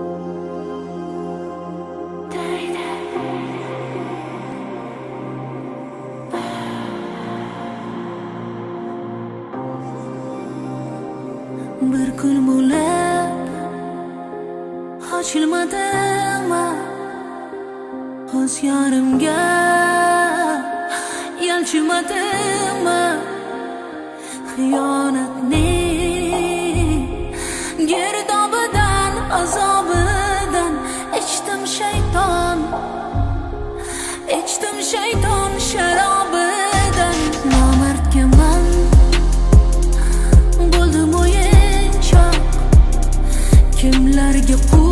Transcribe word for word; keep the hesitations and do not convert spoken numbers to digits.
Bir kun bo'lib ochilmadimmi o'z yorimga yolchimadimmi xiyonatning girdobidan azobidan ichdim shayton ichdim shayton sharobidan nomardgaman kimlarga